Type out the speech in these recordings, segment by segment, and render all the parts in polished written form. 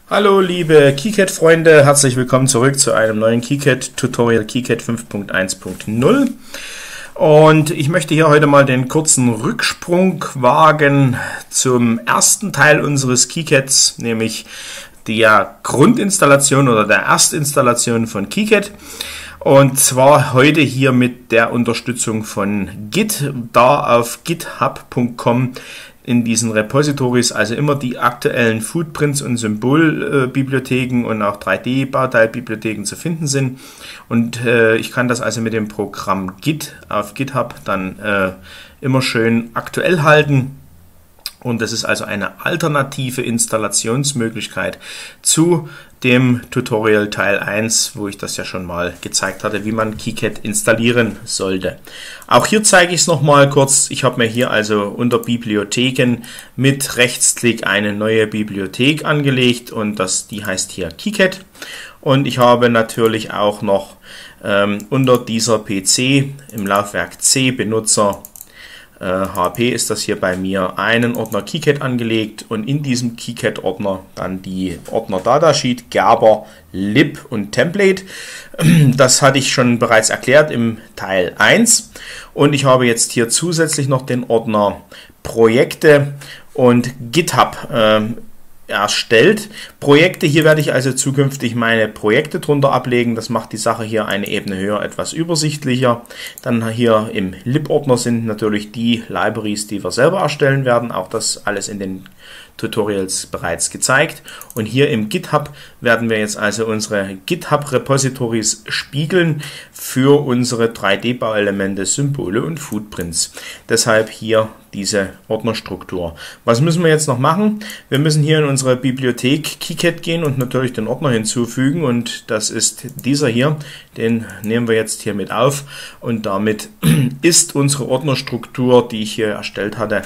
Hallo liebe KiCad-Freunde, herzlich willkommen zurück zu einem neuen KiCad-Tutorial, KiCad 5.1.0. Und ich möchte hier heute mal den kurzen Rücksprung wagen zum ersten Teil unseres KiCads, nämlich der Grundinstallation oder der Erstinstallation von KiCad. Und zwar heute hier mit der Unterstützung von Git, da auf github.com in diesen Repositories also immer die aktuellen Footprints und Symbolbibliotheken und auch 3D-Bauteilbibliotheken zu finden sind. Und ich kann das also mit dem Programm Git auf GitHub dann immer schön aktuell halten. Und das ist also eine alternative Installationsmöglichkeit zu dem Tutorial Teil 1, wo ich das ja schon mal gezeigt hatte, wie man KiCad installieren sollte. Auch hier zeige ich es nochmal kurz. Ich habe mir hier also unter Bibliotheken mit Rechtsklick eine neue Bibliothek angelegt und die heißt hier KiCad. Und ich habe natürlich auch noch unter dieser PC im Laufwerk C Benutzer HP ist das hier bei mir einen Ordner KiCad angelegt und in diesem KiCad-Ordner dann die Ordner Datasheet, Gerber, Lib und Template. Das hatte ich schon bereits erklärt im Teil 1 und ich habe jetzt hier zusätzlich noch den Ordner Projekte und GitHub erstellt. Projekte, hier werde ich also zukünftig meine Projekte drunter ablegen. Das macht die Sache hier eine Ebene höher, etwas übersichtlicher. Dann hier im Lib-Ordner sind natürlich die Libraries, die wir selber erstellen werden. Auch das alles in den Tutorials bereits gezeigt. Und hier im GitHub werden wir jetzt also unsere GitHub-Repositories spiegeln für unsere 3D-Bauelemente, Symbole und Footprints. Deshalb hier diese Ordnerstruktur. Was müssen wir jetzt noch machen? Wir müssen hier in unsere Bibliothek KiCad gehen und natürlich den Ordner hinzufügen und das ist dieser hier. Den nehmen wir jetzt hier mit auf und damit ist unsere Ordnerstruktur, die ich hier erstellt hatte,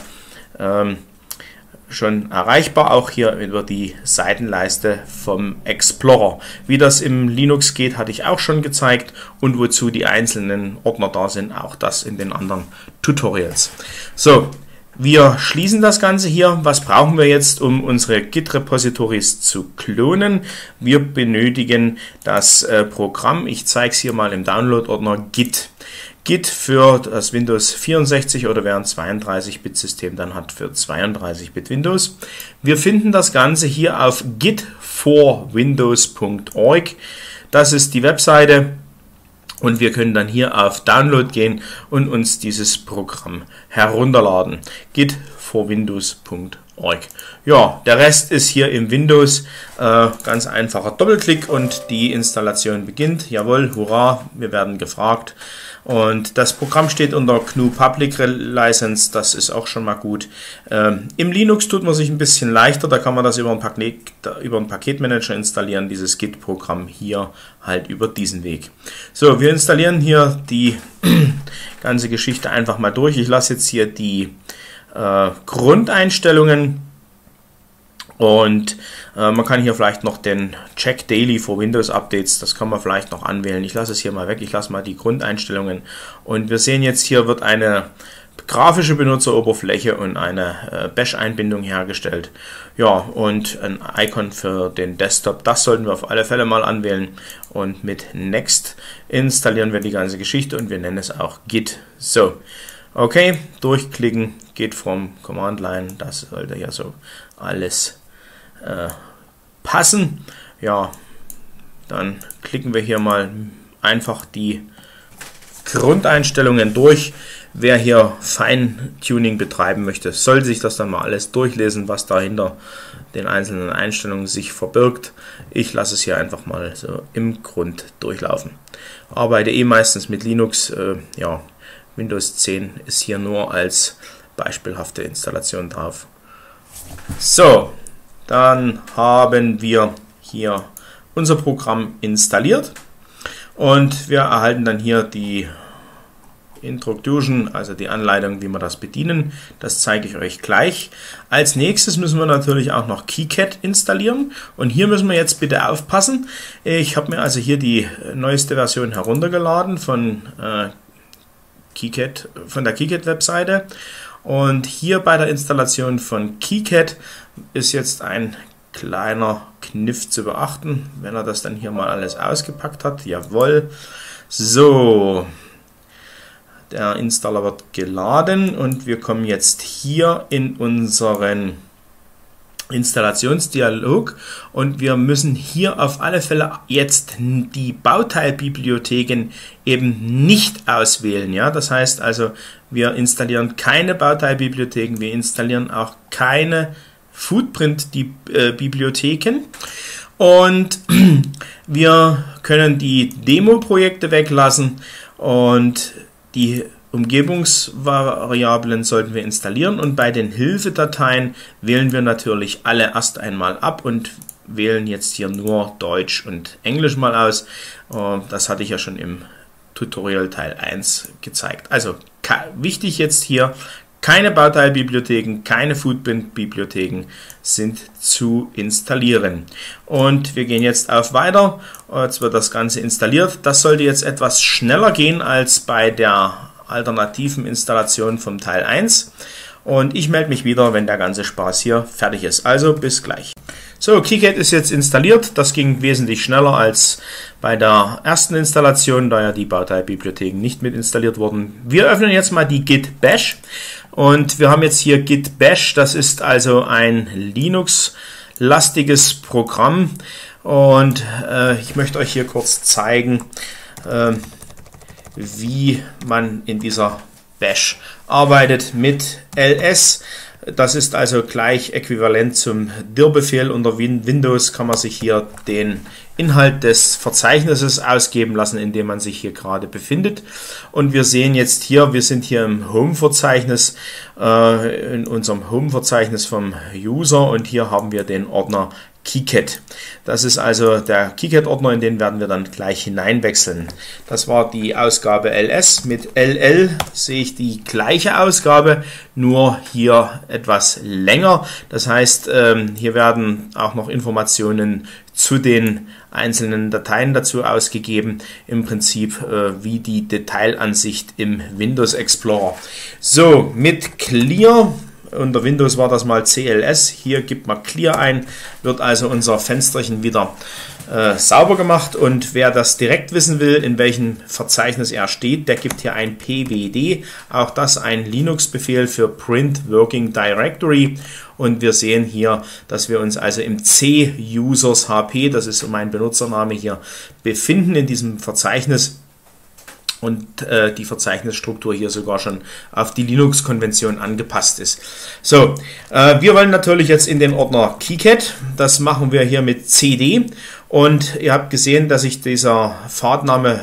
schon erreichbar, auch hier über die Seitenleiste vom Explorer. Wie das im Linux geht, hatte ich auch schon gezeigt und wozu die einzelnen Ordner da sind, auch das in den anderen Tutorials. So, wir schließen das Ganze hier. Was brauchen wir jetzt, um unsere Git-Repositories zu klonen? Wir benötigen das Programm, ich zeige es hier mal im Download-Ordner Git. Git für das Windows 64 oder wer ein 32-Bit-System dann hat für 32-Bit Windows. Wir finden das Ganze hier auf git4windows.org. Das ist die Webseite und wir können dann hier auf Download gehen und uns dieses Programm herunterladen. git4windows.org. Ja, der Rest ist hier im Windows. Ganz einfacher Doppelklick und die Installation beginnt. Jawohl, hurra, wir werden gefragt. Und das Programm steht unter GNU Public License, das ist auch schon mal gut. Im Linux tut man sich ein bisschen leichter, da kann man das über einen Paketmanager installieren, dieses Git-Programm hier halt über diesen Weg. So, wir installieren hier die ganze Geschichte einfach mal durch. Ich lasse jetzt hier die Grundeinstellungen und man kann hier vielleicht noch den Check Daily for Windows Updates, das kann man vielleicht noch anwählen. Ich lasse es hier mal weg, ich lasse mal die Grundeinstellungen und wir sehen jetzt, hier wird eine grafische Benutzeroberfläche und eine Bash-Einbindung hergestellt. Ja, und ein Icon für den Desktop, das sollten wir auf alle Fälle mal anwählen und mit Next installieren wir die ganze Geschichte und wir nennen es auch Git. So. Okay, durchklicken, geht vom Command Line, das sollte ja so alles passen. Ja, dann klicken wir hier mal einfach die Grundeinstellungen durch. Wer hier Feintuning betreiben möchte, soll sich das dann mal alles durchlesen, was da hinter den einzelnen Einstellungen sich verbirgt. Ich lasse es hier einfach mal so im Grund durchlaufen. Arbeite meistens mit Linux, ja. Windows 10 ist hier nur als beispielhafte Installation drauf. So, dann haben wir hier unser Programm installiert und wir erhalten dann hier die Introduction, also die Anleitung, wie wir das bedienen. Das zeige ich euch gleich. Als nächstes müssen wir natürlich auch noch KiCad installieren und hier müssen wir jetzt bitte aufpassen. Ich habe mir also hier die neueste Version heruntergeladen von KiCad, von der KiCad-Webseite und hier bei der Installation von KiCad ist jetzt ein kleiner Kniff zu beachten, wenn er das dann hier mal alles ausgepackt hat. Jawohl. So, der Installer wird geladen und wir kommen jetzt hier in unseren Installationsdialog und wir müssen hier auf alle Fälle jetzt die Bauteilbibliotheken eben nicht auswählen. Ja? Das heißt also, wir installieren keine Bauteilbibliotheken, wir installieren auch keine Footprint-Bibliotheken und wir können die Demo-Projekte weglassen und die Umgebungsvariablen sollten wir installieren und bei den Hilfedateien wählen wir natürlich alle erst einmal ab und wählen jetzt hier nur Deutsch und Englisch mal aus. Das hatte ich ja schon im Tutorial Teil 1 gezeigt. Also wichtig jetzt hier, keine Bauteilbibliotheken, keine Footprint-Bibliotheken sind zu installieren. Und wir gehen jetzt auf Weiter. Jetzt wird das Ganze installiert. Das sollte jetzt etwas schneller gehen als bei der alternativen Installation vom Teil 1. Und ich melde mich wieder, wenn der ganze Spaß hier fertig ist. Also bis gleich. So, KiCad ist jetzt installiert. Das ging wesentlich schneller als bei der ersten Installation, da ja die Bauteilbibliotheken nicht mit installiert wurden. Wir öffnen jetzt mal die Git Bash und wir haben jetzt hier Git Bash. Das ist also ein Linux-lastiges Programm und ich möchte euch hier kurz zeigen, wie man in dieser Bash arbeitet mit ls. Das ist also gleich äquivalent zum dir-Befehl. Unter Windows kann man sich hier den Inhalt des Verzeichnisses ausgeben lassen, in dem man sich hier gerade befindet. Und wir sehen jetzt hier, wir sind hier im Home-Verzeichnis, in unserem Home-Verzeichnis vom User und hier haben wir den Ordner KiCad. Das ist also der KiCad-Ordner, in den werden wir dann gleich hineinwechseln. Das war die Ausgabe ls. Mit ll sehe ich die gleiche Ausgabe, nur hier etwas länger. Das heißt, hier werden auch noch Informationen zu den einzelnen Dateien dazu ausgegeben. Im Prinzip wie die Detailansicht im Windows Explorer. So, mit Clear. Unter Windows war das mal CLS, hier gibt man Clear ein, wird also unser Fensterchen wieder sauber gemacht und wer das direkt wissen will, in welchem Verzeichnis er steht, der gibt hier ein pwd, auch das ein Linux-Befehl für Print Working Directory und wir sehen hier, dass wir uns also im C-Users HP, das ist mein Benutzername hier, befinden in diesem Verzeichnis. Und die Verzeichnisstruktur hier sogar schon auf die Linux-Konvention angepasst ist. So, wir wollen natürlich jetzt in den Ordner KiCad. Das machen wir hier mit CD. Und ihr habt gesehen, dass sich dieser Pfadname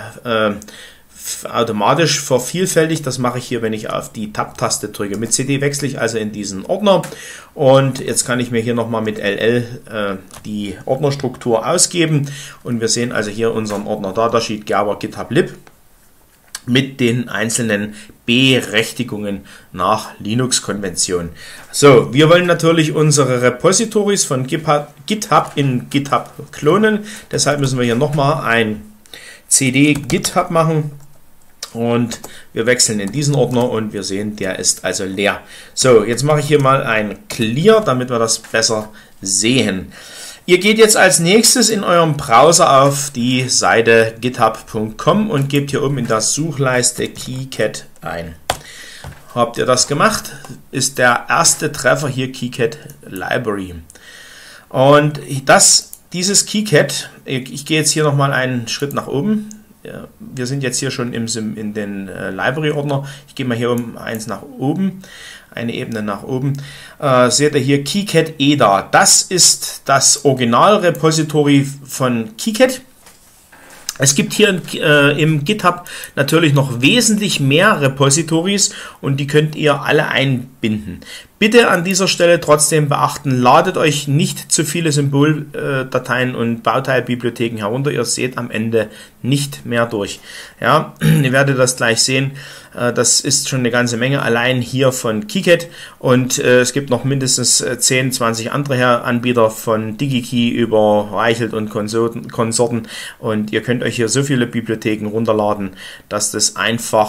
automatisch vervielfältigt. Das mache ich hier, wenn ich auf die Tab-Taste drücke. Mit CD wechsle ich also in diesen Ordner. Und jetzt kann ich mir hier nochmal mit LL die Ordnerstruktur ausgeben. Und wir sehen also hier unseren Ordner Datasheet, Gerber, GitHub Lib mit den einzelnen Berechtigungen nach Linux-Konvention. So, wir wollen natürlich unsere Repositories von GitHub in GitHub klonen. Deshalb müssen wir hier nochmal ein CD GitHub machen. Und wir wechseln in diesen Ordner und wir sehen, der ist also leer. So, jetzt mache ich hier mal ein Clear, damit wir das besser sehen. Ihr geht jetzt als nächstes in eurem Browser auf die Seite github.com und gebt hier oben in der Suchleiste KiCad ein. Habt ihr das gemacht? Ist der erste Treffer hier KiCad Library. Und dieses KiCad, ich gehe jetzt hier nochmal einen Schritt nach oben. Ja, wir sind jetzt hier schon in den Library-Ordner. Ich gehe mal hier um eins nach oben, eine Ebene nach oben. Seht ihr hier KiCad EDA. Das ist das Original-Repository von KiCad. Es gibt hier im GitHub natürlich noch wesentlich mehr Repositories und die könnt ihr alle einbinden. Bitte an dieser Stelle trotzdem beachten, ladet euch nicht zu viele Symboldateien und Bauteilbibliotheken herunter. Ihr seht am Ende nicht mehr durch. Ja, ihr werdet das gleich sehen. Das ist schon eine ganze Menge allein hier von KiCad und es gibt noch mindestens 10, 20 andere Anbieter von DigiKey über Reichelt und Konsorten und ihr könnt euch hier so viele Bibliotheken runterladen, dass das einfach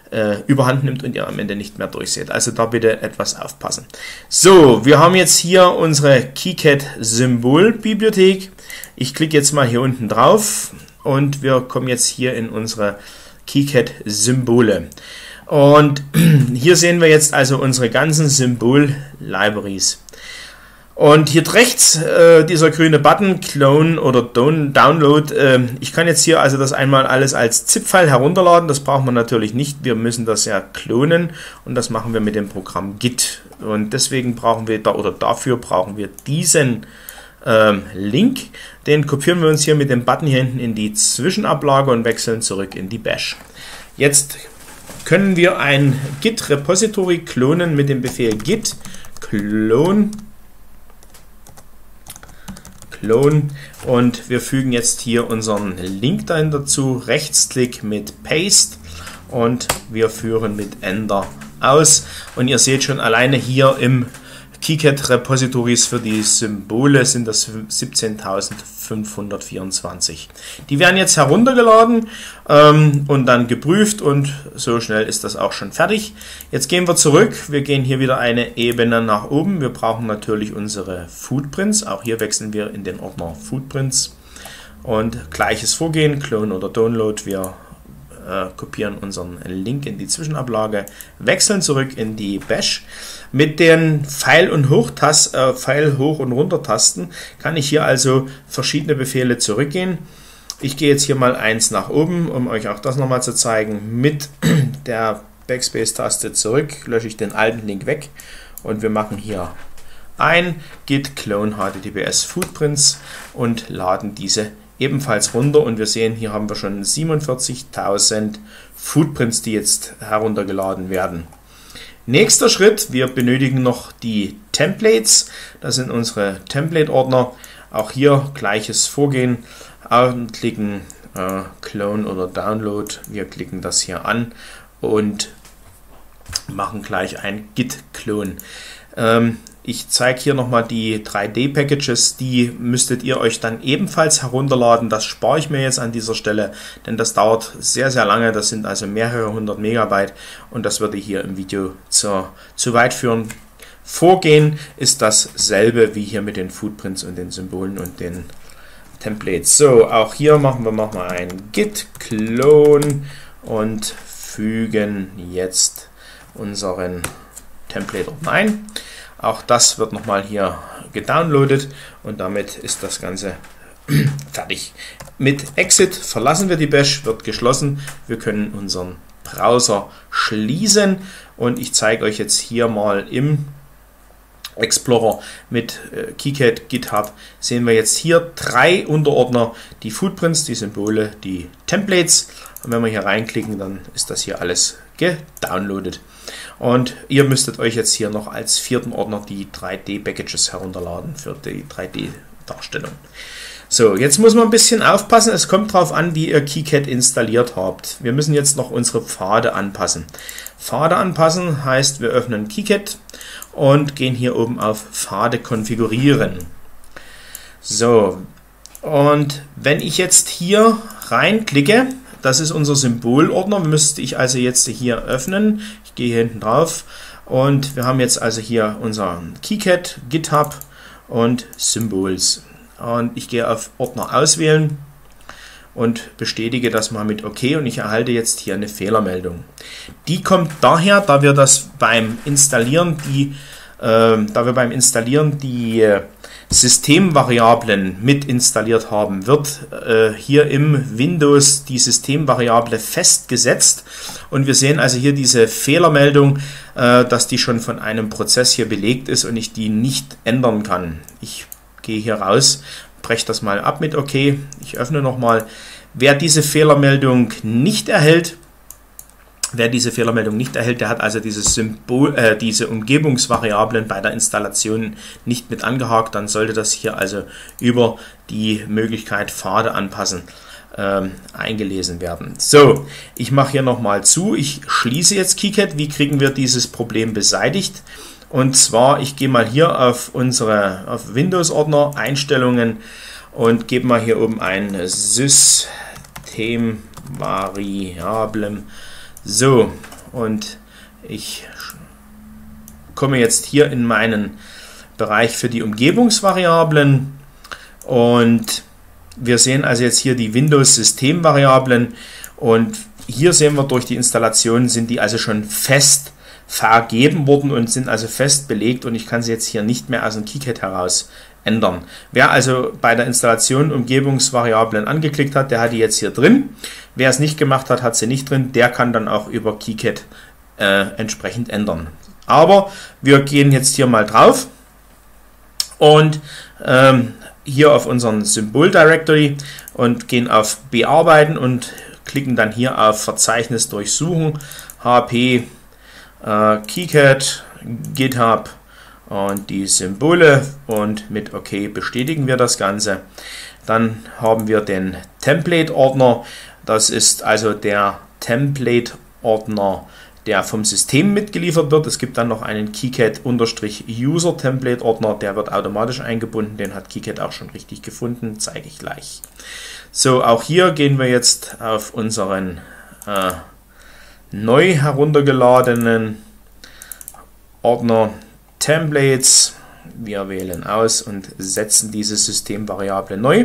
überhand nimmt und ihr am Ende nicht mehr durchseht. Also da bitte etwas aufpassen. So, wir haben jetzt hier unsere KiCad-Symbol-Bibliothek. Ich klicke jetzt mal hier unten drauf und wir kommen jetzt hier in unsere KiCad-Symbole. Und hier sehen wir jetzt also unsere ganzen Symbol-Libraries. Und hier rechts dieser grüne Button, Clone oder Download, ich kann jetzt hier also das einmal alles als ZIP-File herunterladen, das braucht man natürlich nicht, wir müssen das ja klonen und das machen wir mit dem Programm Git. Und deswegen brauchen wir dafür brauchen wir diesen Link, den kopieren wir uns hier mit dem Button hier hinten in die Zwischenablage und wechseln zurück in die Bash. Jetzt können wir ein Git-Repository klonen mit dem Befehl git clone und wir fügen jetzt hier unseren Link dahin dazu, Rechtsklick mit Paste und wir führen mit Enter aus und ihr seht schon alleine hier im KiCad Repositories für die Symbole sind das 17.524. Die werden jetzt heruntergeladen und dann geprüft und so schnell ist das auch schon fertig. Jetzt gehen wir zurück. Wir gehen hier wieder eine Ebene nach oben. Wir brauchen natürlich unsere Footprints. Auch hier wechseln wir in den Ordner Footprints und gleiches Vorgehen, Clone oder Download. Wir kopieren unseren Link in die Zwischenablage, wechseln zurück in die Bash. Mit den Pfeil- und Hoch- und Runter-Tasten kann ich hier also verschiedene Befehle zurückgehen. Ich gehe jetzt hier mal eins nach oben, um euch auch das nochmal zu zeigen. Mit der Backspace-Taste zurück lösche ich den alten Link weg und wir machen hier ein git clone https footprints und laden diese ebenfalls runter und wir sehen, hier haben wir schon 47.000 Footprints, die jetzt heruntergeladen werden. Nächster Schritt, wir benötigen noch die Templates, das sind unsere Template-Ordner. Auch hier gleiches Vorgehen, anklicken, Clone oder Download, wir klicken das hier an und machen gleich ein Git-Clone. Ich zeige hier nochmal die 3D-Packages, die müsstet ihr euch dann ebenfalls herunterladen. Das spare ich mir jetzt an dieser Stelle, denn das dauert sehr, sehr lange. Das sind also mehrere hundert Megabyte und das würde hier im Video zu weit führen. Vorgehen ist dasselbe wie hier mit den Footprints und den Symbolen und den Templates. So, auch hier machen wir mal ein Git-Clone und fügen jetzt unseren Template-Ordner ein. Auch das wird nochmal hier gedownloadet und damit ist das Ganze fertig. Mit Exit verlassen wir die Bash, wird geschlossen. Wir können unseren Browser schließen und ich zeige euch jetzt hier mal im Explorer mit KiCad GitHub sehen wir jetzt hier 3 Unterordner, die Footprints, die Symbole, die Templates. Und wenn wir hier reinklicken, dann ist das hier alles gedownloadet. Und ihr müsstet euch jetzt hier noch als 4. Ordner die 3D-Packages herunterladen für die 3D-Darstellung. So, jetzt muss man ein bisschen aufpassen. Es kommt darauf an, wie ihr KiCad installiert habt. Wir müssen jetzt noch unsere Pfade anpassen. Pfade anpassen heißt, wir öffnen KiCad und gehen hier oben auf Pfade konfigurieren. So, und wenn ich jetzt hier reinklicke, das ist unser Symbolordner, müsste ich also jetzt hier öffnen. Ich gehe hier hinten drauf und wir haben jetzt also hier unser KiCad, GitHub und Symbols. Und ich gehe auf Ordner auswählen und bestätige das mal mit OK und ich erhalte jetzt hier eine Fehlermeldung. Die kommt daher, da wir beim Installieren die Systemvariablen mit installiert haben, wird hier im Windows die Systemvariable festgesetzt und wir sehen also hier diese Fehlermeldung, dass die schon von einem Prozess hier belegt ist und ich die nicht ändern kann. Ich gehe hier raus, breche das mal ab mit OK, ich öffne nochmal. Wer diese Fehlermeldung nicht erhält, der hat also diese Umgebungsvariablen bei der Installation nicht mit angehakt, dann sollte das hier also über die Möglichkeit Pfade anpassen eingelesen werden. So, ich mache hier nochmal zu, ich schließe jetzt KiCad. Wie kriegen wir dieses Problem beseitigt? Und zwar, ich gehe mal hier auf Windows-Ordner, Einstellungen und gebe mal hier oben ein Systemvariablen. So, und ich komme jetzt hier in meinen Bereich für die Umgebungsvariablen und wir sehen also jetzt hier die Windows-Systemvariablen und hier sehen wir, durch die Installation sind die also schon fest vergeben worden und sind also fest belegt und ich kann sie jetzt hier nicht mehr aus dem KiCad heraus ändern. Wer also bei der Installation Umgebungsvariablen angeklickt hat, der hat die jetzt hier drin. Wer es nicht gemacht hat, hat sie nicht drin. Der kann dann auch über KiCad entsprechend ändern. Aber wir gehen jetzt hier mal drauf und hier auf unseren Symbol-Directory und gehen auf Bearbeiten und klicken dann hier auf Verzeichnis durchsuchen, HP, KiCad, GitHub und die Symbole und mit OK bestätigen wir das Ganze. Dann haben wir den Template-Ordner. Das ist also der Template-Ordner, der vom System mitgeliefert wird. Es gibt dann noch einen KiCad-User-Template-Ordner, der wird automatisch eingebunden. Den hat KiCad auch schon richtig gefunden, zeige ich gleich. So, auch hier gehen wir jetzt auf unseren neu heruntergeladenen Ordner Templates. Wir wählen aus und setzen diese Systemvariable neu.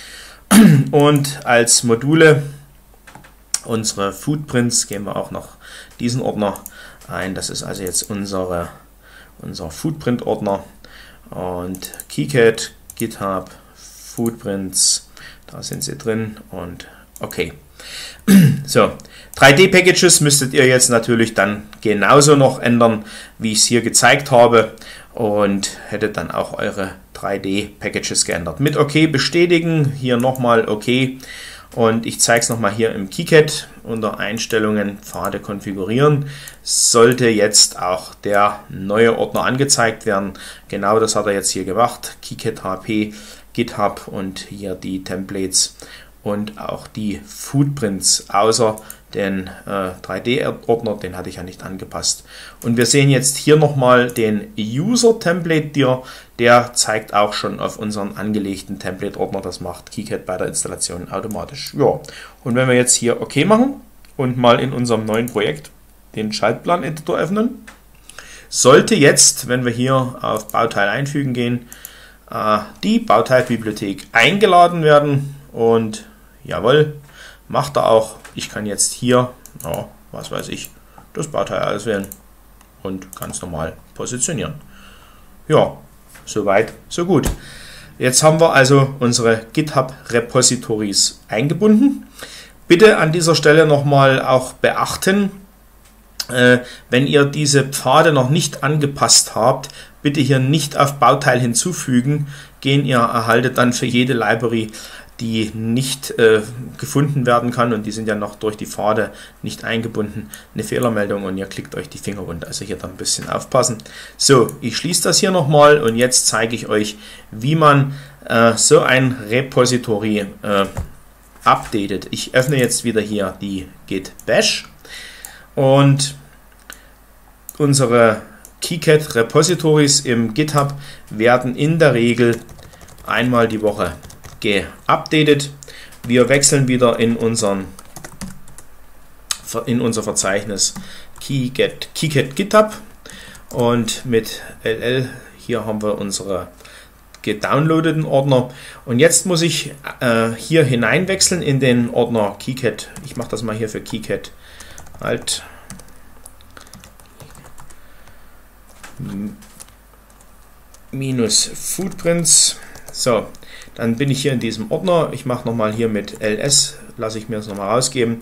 Und als Module unsere Footprints geben wir auch noch diesen Ordner ein. Das ist also jetzt unser Footprint-Ordner. Und KiCad, GitHub, Footprints, da sind sie drin und okay. So, 3D-Packages müsstet ihr jetzt natürlich dann genauso noch ändern, wie ich es hier gezeigt habe und hättet dann auch eure 3D-Packages geändert. Mit OK bestätigen, hier nochmal OK und ich zeige es nochmal hier im KiCad unter Einstellungen, Pfade konfigurieren. Sollte jetzt auch der neue Ordner angezeigt werden. Genau das hat er jetzt hier gemacht. KiCad, HP, GitHub und hier die Templates und auch die Footprints, außer den 3D-Ordner, den hatte ich ja nicht angepasst. Und wir sehen jetzt hier nochmal den User-Template, der zeigt auch schon auf unseren angelegten Template-Ordner. Das macht KiCad bei der Installation automatisch. Ja. Und wenn wir jetzt hier OK machen und mal in unserem neuen Projekt den Schaltplan-Editor öffnen, sollte jetzt, wenn wir hier auf Bauteil einfügen gehen, die Bauteilbibliothek eingeladen werden und jawohl, macht er auch. Ich kann jetzt hier, was weiß ich, das Bauteil auswählen und ganz normal positionieren. Ja, soweit, so gut. Jetzt haben wir also unsere GitHub-Repositories eingebunden. Bitte an dieser Stelle nochmal auch beachten, wenn ihr diese Pfade noch nicht angepasst habt, bitte hier nicht auf Bauteil hinzufügen gehen. Ihr erhaltet dann für jede Library, die nicht gefunden werden kann und die sind ja noch durch die Pfade nicht eingebunden, eine Fehlermeldung und ihr klickt euch die Finger wund. Also hier dann ein bisschen aufpassen. So, ich schließe das hier nochmal und jetzt zeige ich euch, wie man so ein Repository updatet. Ich öffne jetzt wieder hier die Git Bash und unsere KiCad Repositories im GitHub werden in der Regel einmal die Woche geupdatet. Wir wechseln wieder in unser Verzeichnis KiCad GitHub und mit LL hier haben wir unsere gedownloadeten Ordner und jetzt muss ich hier hineinwechseln in den Ordner KiCad. Ich mache das mal hier für KiCad halt minus Footprints. So, dann bin ich hier in diesem Ordner. Ich mache nochmal hier mit ls, lasse ich mir das nochmal rausgeben.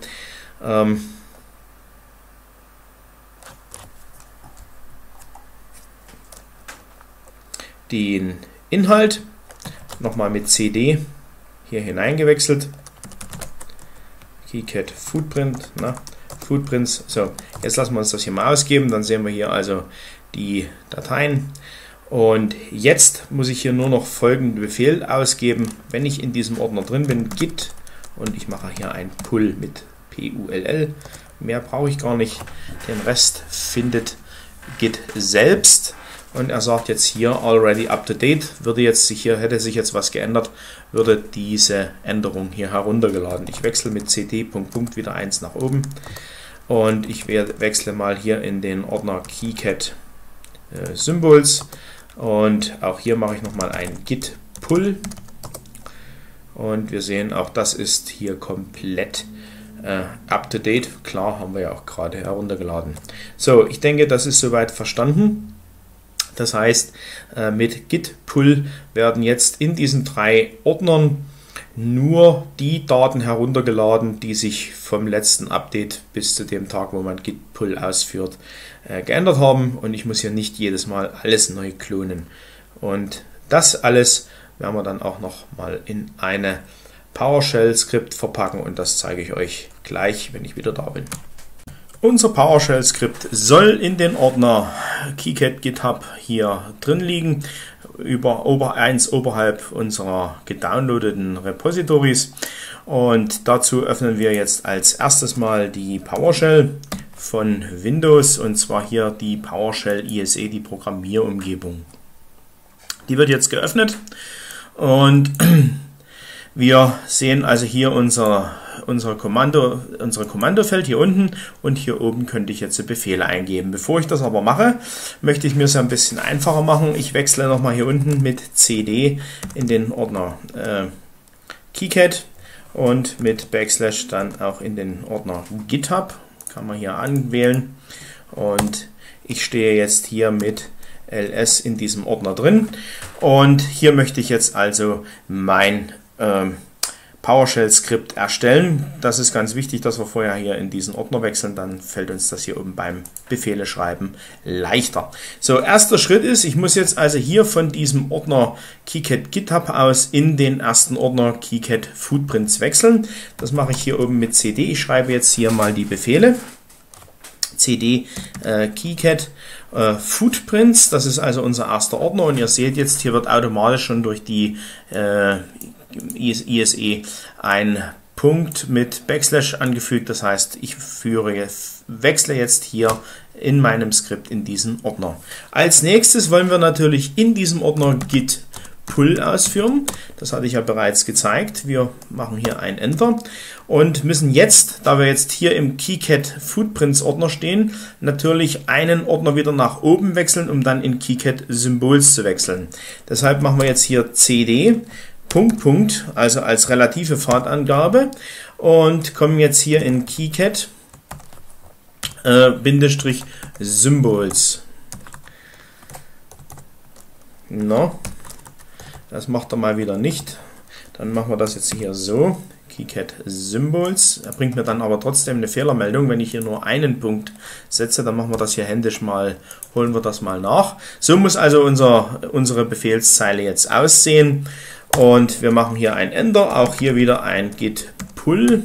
Den Inhalt nochmal mit cd hier hineingewechselt. KiCad Footprint, Footprints. So, jetzt lassen wir uns das hier mal ausgeben. Dann sehen wir hier also die Dateien. Und jetzt muss ich hier nur noch folgenden Befehl ausgeben, wenn ich in diesem Ordner drin bin, git, und ich mache hier ein Pull mit PULL, mehr brauche ich gar nicht, den Rest findet Git selbst und er sagt jetzt hier already up to date, hätte sich jetzt was geändert, würde diese Änderung hier heruntergeladen. Ich wechsle mit cd ... wieder 1 nach oben und ich wechsle mal hier in den Ordner KiCad Symbols und auch hier mache ich nochmal ein Git Pull und wir sehen, auch das ist hier komplett up to date. Klar, haben wir ja auch gerade heruntergeladen. So, ich denke, das ist soweit verstanden. Das heißt, mit Git Pull werden jetzt in diesen 3 Ordnern nur die Daten heruntergeladen, die sich vom letzten Update bis zu dem Tag, wo man Git Pull ausführt, geändert haben. Und ich muss hier nicht jedes Mal alles neu klonen. Und das alles werden wir dann auch noch mal in eine PowerShell-Skript verpacken und das zeige ich euch gleich, wenn ich wieder da bin. Unser PowerShell-Skript soll in den Ordner KiCad GitHub hier drin liegen, oberhalb unserer gedownloadeten Repositories. Und dazu öffnen wir jetzt als erstes mal die PowerShell von Windows, und zwar hier die PowerShell ISE, die Programmierumgebung. Die wird jetzt geöffnet und wir sehen also hier unser Kommandofeld hier unten, und hier oben könnte ich jetzt Befehle eingeben. Bevor ich das aber mache, möchte ich mir es ein bisschen einfacher machen. Ich wechsle nochmal hier unten mit CD in den Ordner KiCad und mit Backslash dann auch in den Ordner GitHub. Kann man hier anwählen, und ich stehe jetzt hier mit ls in diesem Ordner drin, und hier möchte ich jetzt also mein PowerShell-Skript erstellen. Das ist ganz wichtig, dass wir vorher hier in diesen Ordner wechseln, dann fällt uns das hier oben beim Befehle schreiben leichter. So, erster Schritt ist, ich muss jetzt also hier von diesem Ordner KiCad GitHub aus in den ersten Ordner KiCad Footprints wechseln. Das mache ich hier oben mit CD. Ich schreibe jetzt hier mal die Befehle. CD KiCad Footprints, das ist also unser erster Ordner, und ihr seht jetzt, hier wird automatisch schon durch die ISE ein Punkt mit Backslash angefügt. Das heißt, ich wechsle jetzt hier in meinem Skript in diesen Ordner. Als nächstes wollen wir natürlich in diesem Ordner Git Pull ausführen. Das hatte ich ja bereits gezeigt. Wir machen hier ein Enter und müssen jetzt, da wir jetzt hier im KiCad Footprints Ordner stehen, natürlich einen Ordner wieder nach oben wechseln, um dann in KiCad Symbols zu wechseln. Deshalb machen wir jetzt hier CD Punkt, also als relative Pfadangabe, und kommen jetzt hier in KiCad Bindestrich Symbols. No. Das macht er mal wieder nicht. Dann machen wir das jetzt hier so. KiCad Symbols. Er bringt mir dann aber trotzdem eine Fehlermeldung. Wenn ich hier nur einen Punkt setze, dann machen wir das hier händisch mal, holen wir das mal nach. So muss also unsere Befehlszeile jetzt aussehen. Und wir machen hier ein Enter. Auch hier wieder ein Git Pull.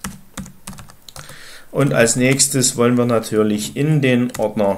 Und als nächstes wollen wir natürlich in den Ordner,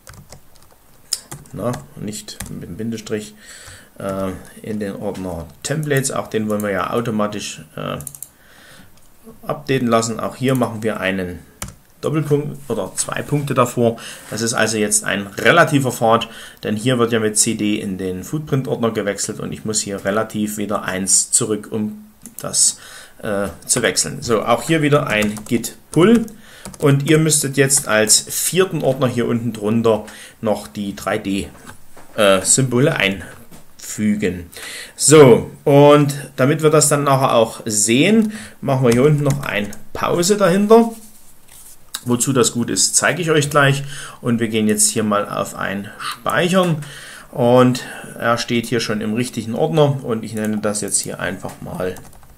nicht mit dem Bindestrich, in den Ordner Templates, auch den wollen wir ja automatisch updaten lassen. Auch hier machen wir einen Doppelpunkt oder 2 Punkte davor. Das ist also jetzt ein relativer Pfad, denn hier wird ja mit CD in den Footprint-Ordner gewechselt, und ich muss hier relativ wieder 1 zurück, um das zu wechseln. So, auch hier wieder ein Git Pull, und ihr müsstet jetzt als 4. Ordner hier unten drunter noch die 3D-Symbole einfügen. So, und damit wir das dann nachher auch sehen, machen wir hier unten noch ein Pause dahinter. Wozu das gut ist, zeige ich euch gleich, und wir gehen jetzt hier mal auf ein Speichern, und er steht hier schon im richtigen Ordner, und ich nenne das jetzt hier einfach mal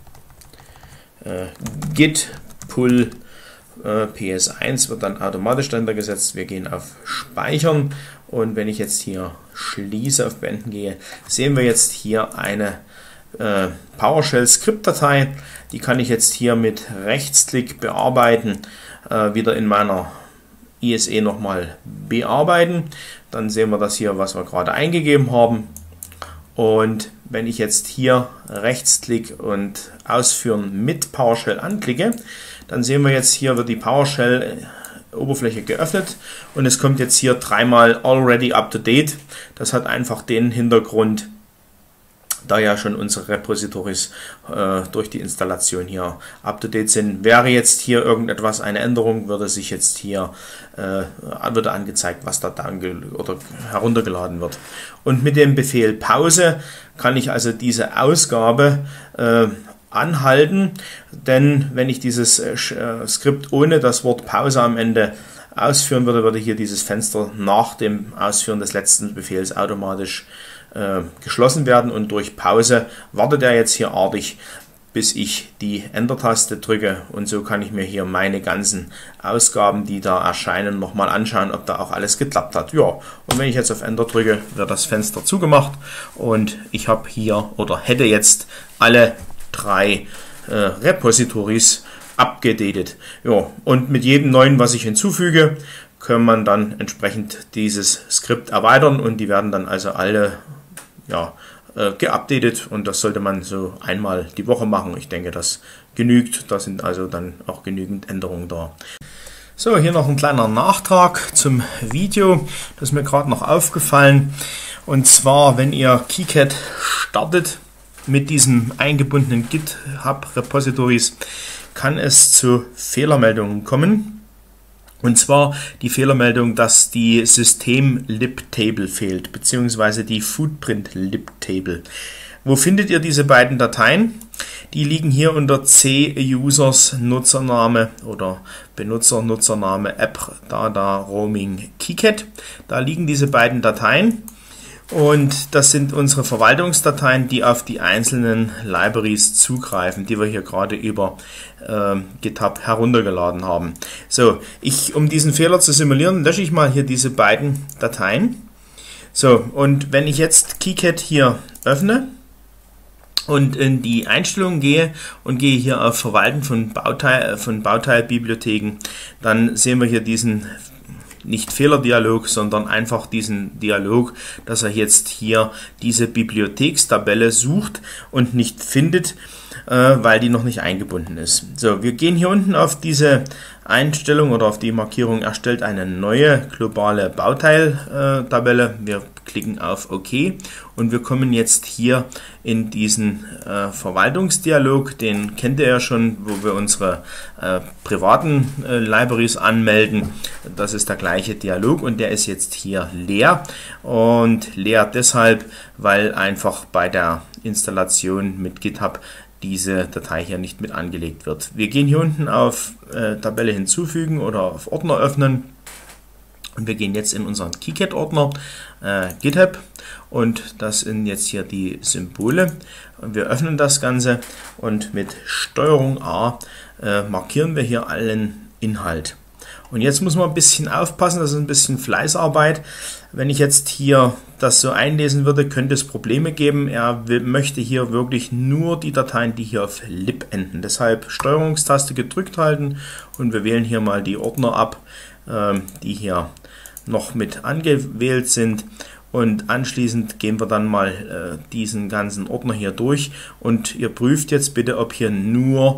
Git Pull PS1, wird dann automatisch dahinter gesetzt. Wir gehen auf Speichern, und wenn ich jetzt hier schließe, auf Beenden gehe, sehen wir jetzt hier eine PowerShell-Skript-Datei. Die kann ich jetzt hier mit Rechtsklick bearbeiten, wieder in meiner ISE nochmal bearbeiten. Dann sehen wir das hier, was wir gerade eingegeben haben. Und wenn ich jetzt hier Rechtsklick und Ausführen mit PowerShell anklicke, dann sehen wir jetzt, hier wird die PowerShell-Oberfläche geöffnet, und es kommt jetzt hier dreimal Already Up to Date. Das hat einfach den Hintergrund, da ja schon unsere Repositories durch die Installation hier up to date sind. Wäre jetzt hier irgendetwas, eine Änderung, würde sich jetzt hier würde angezeigt, was da oder heruntergeladen wird. Und mit dem Befehl Pause kann ich also diese Ausgabe anhalten, denn wenn ich dieses Skript ohne das Wort Pause am Ende ausführen würde, würde hier dieses Fenster nach dem Ausführen des letzten Befehls automatisch geschlossen werden, und durch Pause wartet er jetzt hier artig, bis ich die Enter-Taste drücke, und so kann ich mir hier meine ganzen Ausgaben, die da erscheinen, nochmal anschauen, ob da auch alles geklappt hat. Ja, und wenn ich jetzt auf Enter drücke, wird das Fenster zugemacht und ich habe hier oder hätte jetzt alle 3 Repositories abgedatet. Ja, und mit jedem neuen, was ich hinzufüge, kann man dann entsprechend dieses Skript erweitern, und die werden dann also alle geupdatet, und das sollte man so einmal die Woche machen. Ich denke, das genügt. Da sind also dann auch genügend Änderungen da. So, hier noch ein kleiner Nachtrag zum Video. Das ist mir gerade noch aufgefallen. Und zwar, wenn ihr KiCad startet mit diesem eingebundenen GitHub Repositories, kann es zu Fehlermeldungen kommen. Und zwar die Fehlermeldung, dass die System-Lib-Table fehlt, beziehungsweise die Footprint-Lib-Table. Wo findet ihr diese beiden Dateien? Die liegen hier unter C-Users Nutzername oder Benutzer-Nutzername App Data Roaming KiCad. Da liegen diese beiden Dateien. Und das sind unsere Verwaltungsdateien, die auf die einzelnen Libraries zugreifen, die wir hier gerade über GitHub heruntergeladen haben. So, um diesen Fehler zu simulieren, lösche ich mal hier diese beiden Dateien. So, und wenn ich jetzt KiCad hier öffne und in die Einstellungen gehe und gehe hier auf Verwalten von Bauteilbibliotheken, dann sehen wir hier diesen nicht Fehlerdialog, sondern einfach diesen Dialog, dass er jetzt hier diese Bibliothekstabelle sucht und nicht findet, weil die noch nicht eingebunden ist. So, wir gehen hier unten auf diese Einstellung oder auf die Markierung erstellt eine neue globale Bauteiltabelle. Wir klicken auf OK und wir kommen jetzt hier in diesen Verwaltungsdialog. Den kennt ihr ja schon, wo wir unsere privaten Libraries anmelden. Das ist der gleiche Dialog und der ist jetzt hier leer, und leer deshalb, weil einfach bei der Installation mit GitHub diese Datei hier nicht mit angelegt wird. Wir gehen hier unten auf Tabelle hinzufügen oder auf Ordner öffnen, und wir gehen jetzt in unseren KiCad-Ordner GitHub, und das sind jetzt hier die Symbole, und wir öffnen das Ganze und mit STRG A markieren wir hier allen Inhalt. Und jetzt muss man ein bisschen aufpassen, das ist ein bisschen Fleißarbeit. Wenn ich jetzt hier das so einlesen würde, könnte es Probleme geben. Er möchte hier wirklich nur die Dateien, die hier auf lib enden. Deshalb Steuerungstaste gedrückt halten und wir wählen hier mal die Ordner ab, die hier noch mit angewählt sind. Und anschließend gehen wir dann mal diesen ganzen Ordner hier durch, und ihr prüft jetzt bitte, ob hier nur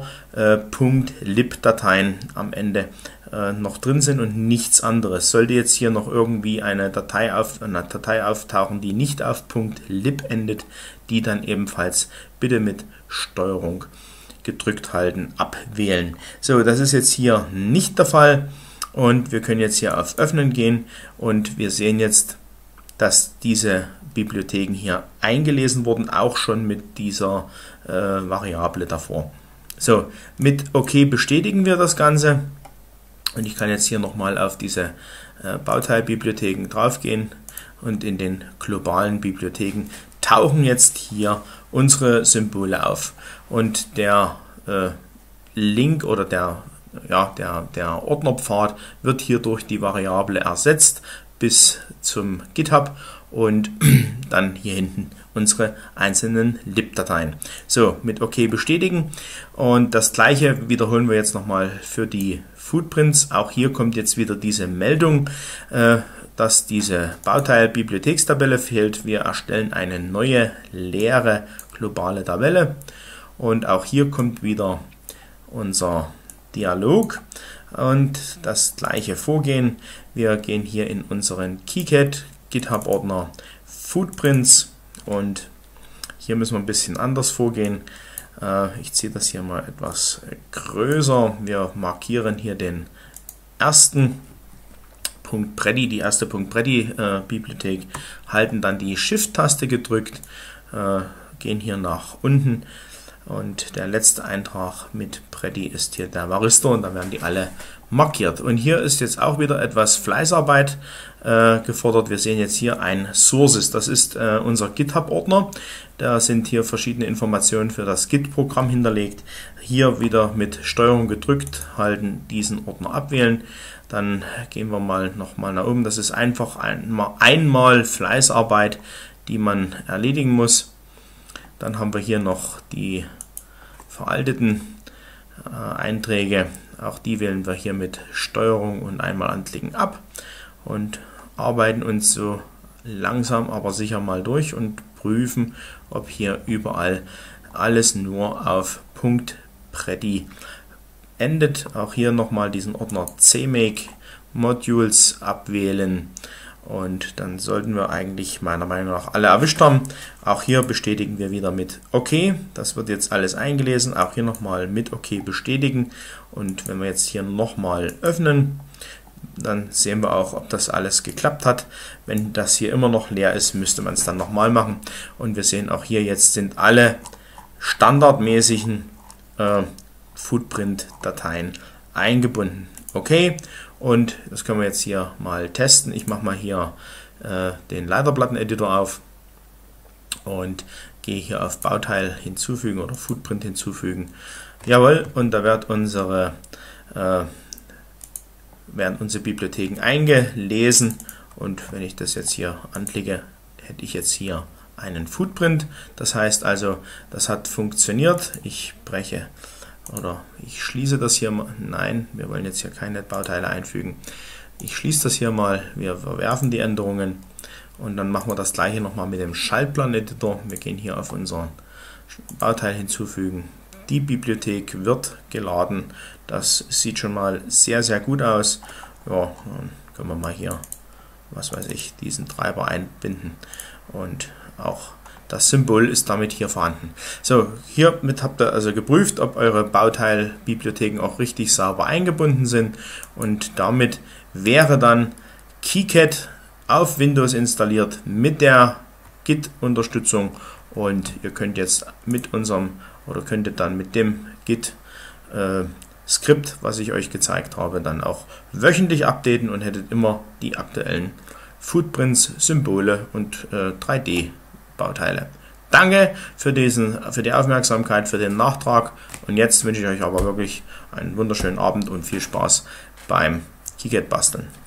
.lib-Dateien am Ende noch drin sind und nichts anderes. Sollte jetzt hier noch irgendwie eine Datei auftauchen, die nicht auf .lib endet, die dann ebenfalls bitte mit Steuerung gedrückt halten, abwählen. So, das ist jetzt hier nicht der Fall, und wir können jetzt hier auf Öffnen gehen, und wir sehen jetzt, dass diese Bibliotheken hier eingelesen wurden, auch schon mit dieser Variable davor. So, mit OK bestätigen wir das Ganze, und ich kann jetzt hier nochmal auf diese Bauteilbibliotheken draufgehen, und in den globalen Bibliotheken tauchen jetzt hier unsere Symbole auf, und der Link oder der Ordnerpfad wird hier durch die Variable ersetzt bis zum GitHub, und dann hier hinten unsere einzelnen lib-Dateien. So, mit OK bestätigen, und das gleiche wiederholen wir jetzt nochmal für die Footprints. Auch hier kommt jetzt wieder diese Meldung, dass diese Bauteil-Bibliothekstabelle fehlt. Wir erstellen eine neue leere globale Tabelle, und auch hier kommt wieder unser Dialog und das gleiche Vorgehen. Wir gehen hier in unseren KiCad GitHub Ordner Footprints, und Hier müssen wir ein bisschen anders vorgehen. Ich ziehe das hier mal etwas größer. Wir markieren hier den ersten .preddy, die erste .preddy Bibliothek, halten dann die Shift-Taste gedrückt, gehen hier nach unten und der letzte Eintrag mit Preddy ist hier der Varistor und dann werden die alle markiert. Und hier ist jetzt auch wieder etwas Fleißarbeit gefordert. Wir sehen jetzt hier ein Sources, das ist unser GitHub-Ordner. Da sind hier verschiedene Informationen für das Git-Programm hinterlegt. Hier wieder mit Steuerung gedrückt halten, diesen Ordner abwählen. Dann gehen wir mal nochmal nach oben. Das ist einfach einmal Fleißarbeit, die man erledigen muss. Dann haben wir hier noch die veralteten Einträge. Auch die wählen wir hier mit Steuerung und einmal anklicken ab und arbeiten uns so langsam aber sicher mal durch und prüfen, ob hier überall alles nur auf .preddy endet. Auch hier nochmal diesen Ordner CMake Modules abwählen und dann sollten wir eigentlich meiner Meinung nach alle erwischt haben. Auch hier bestätigen wir wieder mit OK. Das wird jetzt alles eingelesen. Auch hier nochmal mit OK bestätigen. Und wenn wir jetzt hier nochmal öffnen, dann sehen wir auch, ob das alles geklappt hat. Wenn das hier immer noch leer ist, müsste man es dann nochmal machen. Und wir sehen auch hier, jetzt sind alle standardmäßigen Footprint-Dateien eingebunden. Okay, und das können wir jetzt hier mal testen. Ich mache mal hier den Leiterplatten-Editor auf und gehe hier auf Bauteil hinzufügen oder Footprint hinzufügen. Jawohl, und da werden unsere Bibliotheken eingelesen und wenn ich das jetzt hier anklicke, hätte ich jetzt hier einen Footprint. Das heißt also, das hat funktioniert. Ich breche oder ich schließe das hier mal. Nein, wir wollen jetzt hier keine Bauteile einfügen. Ich schließe das hier mal. Wir verwerfen die Änderungen und dann machen wir das gleiche nochmal mit dem Schaltplan-Editor. Wir gehen hier auf unseren Bauteil hinzufügen. Die Bibliothek wird geladen. Das sieht schon mal sehr, sehr gut aus. Ja, dann können wir mal hier, was weiß ich, diesen Treiber einbinden und auch das Symbol ist damit hier vorhanden. So, hiermit habt ihr also geprüft, ob eure Bauteilbibliotheken auch richtig sauber eingebunden sind und damit wäre dann KiCad auf Windows installiert mit der Git-Unterstützung und ihr könnt jetzt mit unserem oder könntet dann mit dem Git Skript, was ich euch gezeigt habe, dann auch wöchentlich updaten und hättet immer die aktuellen Footprints, Symbole und 3D-Bauteile. Danke für die Aufmerksamkeit, für den Nachtrag und jetzt wünsche ich euch aber wirklich einen wunderschönen Abend und viel Spaß beim KiCad basteln.